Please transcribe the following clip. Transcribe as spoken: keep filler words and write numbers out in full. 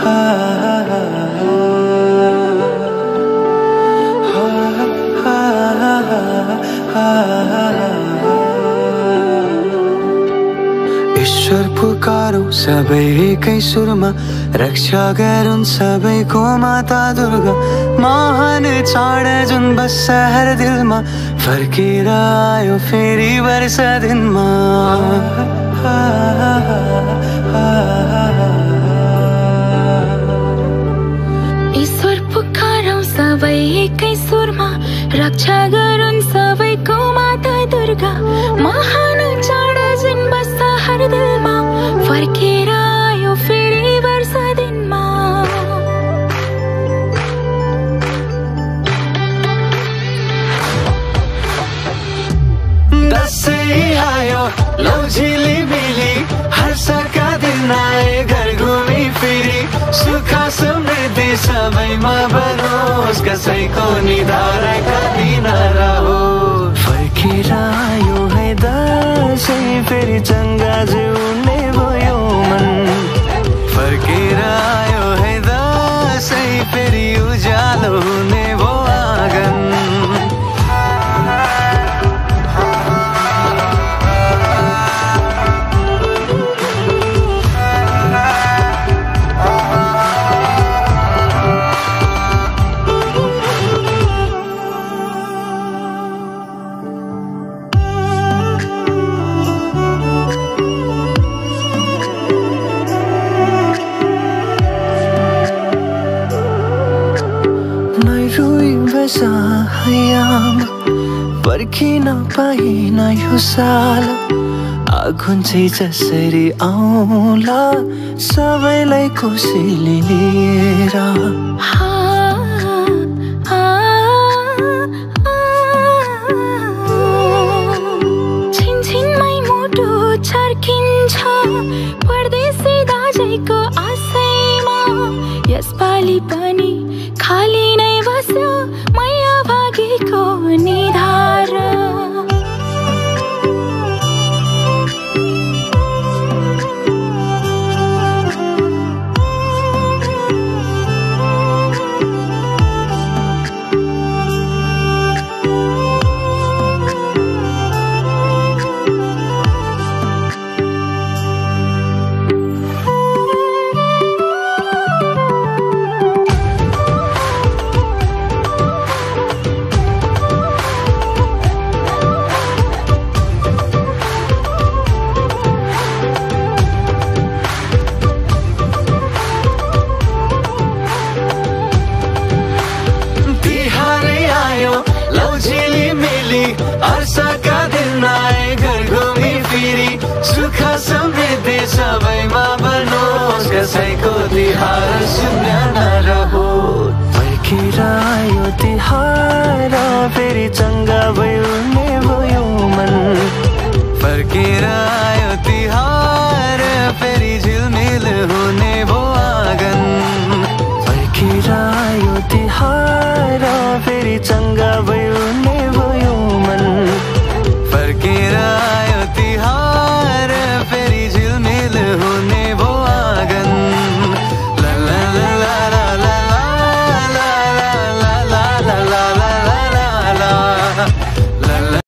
ईश्वर पुकारौं सबै एकै सुरमा, रक्षा गरून् सबैको माता दुर्गा। महान चाड जुन बस्छ हर दिलमा, फर्केर आयो फेरि वर्ष दिनमा। ईश्वर पुकारौं सबै एकै सुरमा, रक्षा गरून् सबैको माता दुर्गा। महान चाड जुन बस्छ हर दिलमा, फर्केर आयो फेरि वर्ष दिनमा। दसैँ आयो लौ झिलिमिली, हर्षका दिन आए घर घुमी फिरी। सुख समृद्धि सबैमा बनोस्, कसैको निधार कति नरहोस्। फर्केर आयो है दसैँ, फेरि चङ्गा जिउने भयो मन। फर्केर आयो है दसैँ, फेरि उज्यालो हुने भयो आँगन। आमा पर्खिन पाइन यो साल, आगुन चाहिँ जसरी आउला सबैलाई कोसेली लिएर। छिनछिनमै मुटु छर्किन्छ परदेशी दाजुको आशैमा। यसपालि पनि खाली नै बस्यो मैया भागेको निधार। हर्षका दिन आए घर घुमी फिरी। सुख समृद्धि सबैमा बनोस्, कसैको तिहार शून्य नरहोस्। फर्केर आयो तिहार, फेरि चङ्गा भयो